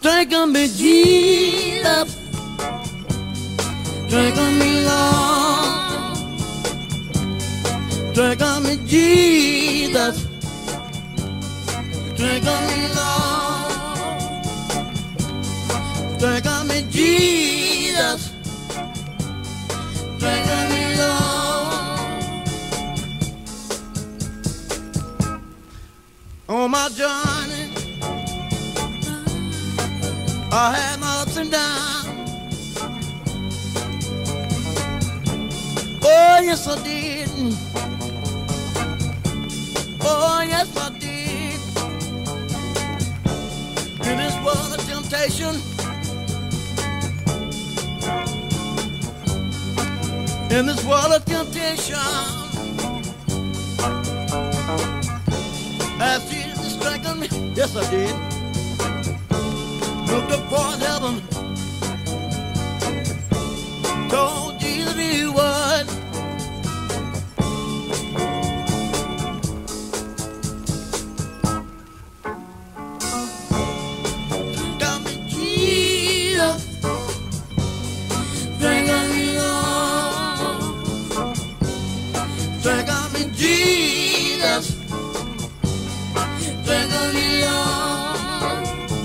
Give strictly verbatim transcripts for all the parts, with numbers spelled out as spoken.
Strengthen me, Jesus. Strengthen me, Lord. Strengthen me, Jesus. Strengthen me, Lord. Strengthen me, Jesus. Strengthen me, Lord. On my journey, I had my ups and downs. Oh, yes, I did. Oh, yes, I did. In this world of temptation, in this world of temptation, as Jesus strengthened me, yes, I did. Looked up towards heaven, told Jesus he would. Got me, Jesus. Drink on me, Lord. Drink on me, Jesus. Drink on me, Lord.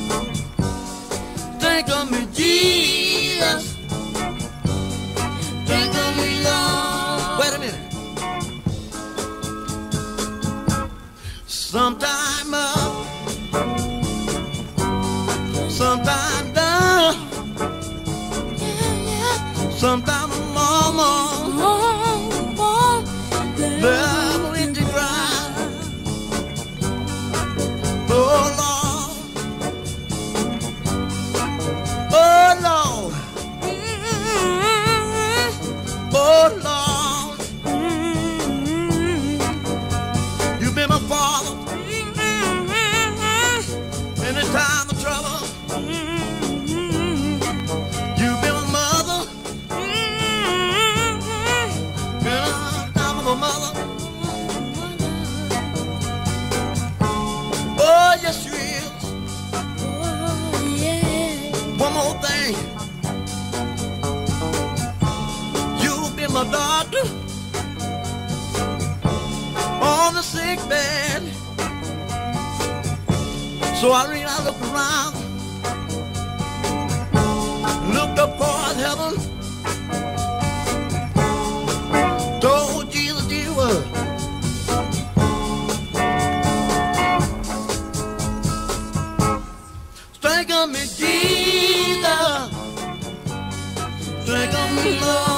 Drink on me, Jesus. Drink on me, Lord. Wait a minute. Sometime up, sometime down, sometime mama, love in the ground. Oh Lord, oh Lord, oh Lord, you've been my father in the time of trouble. You've been my mother in the time of a mother. Oh yes you is. One more thing, you've been my doctor on the sick bed. So I read, I looked around, looked up towards heaven, told Jesus you were. Strengthen me, Jesus. Strengthen me, Lord.